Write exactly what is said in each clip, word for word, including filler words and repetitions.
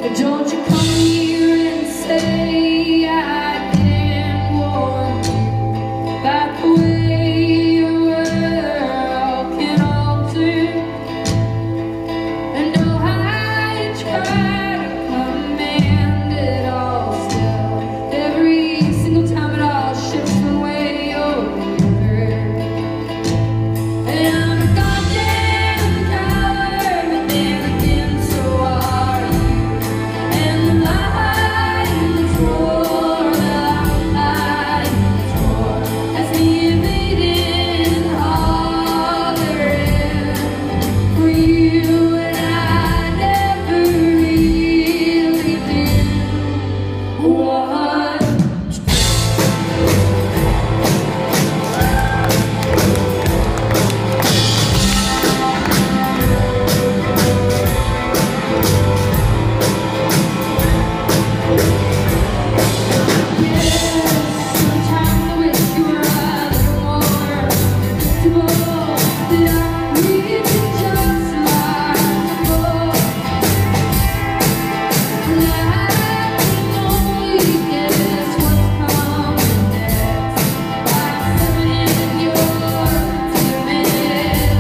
Don't you come here and say I didn't warn you about the way your world can alter. And oh, how you try to command it all still. Every single time it all shifts one way or the other. And I'm a goddamn coward, but then again so are you. And the lion's roar, the lion's roar, as the invading hollering for you, and I never really did want to. Sometimes I wish you were a little more predictable, that I read you just like before. And I can only guess what's coming next by summoning your timid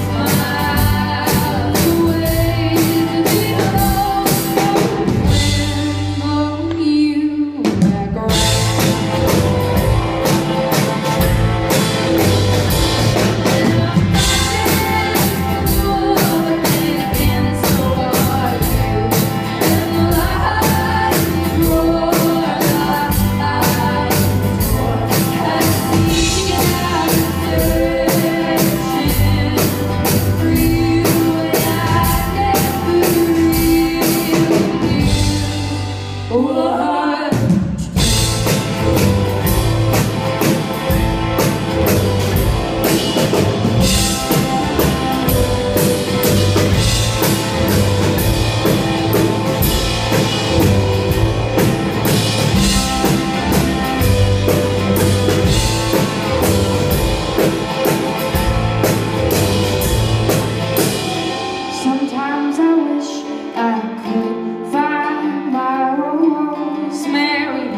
smiles away to the old when on you back around. Sometimes I wish I could find my rosemary.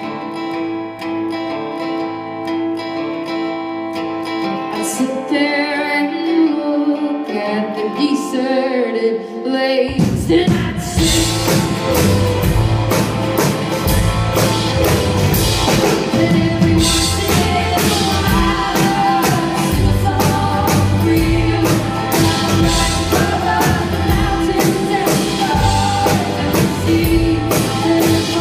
I sit there and look at the deserted lakes, and I'd sing. And every once in a while I sing a song for you. And I'm like above the mountains and the stars and the sea. And if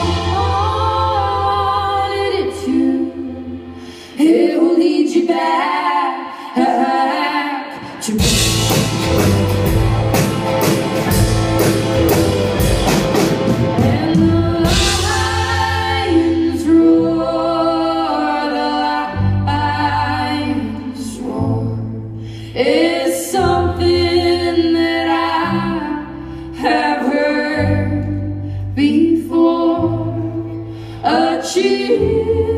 I wanted it to, it will lead you back to me. And the lions roar, the lions roar is something that I have heard before. A chill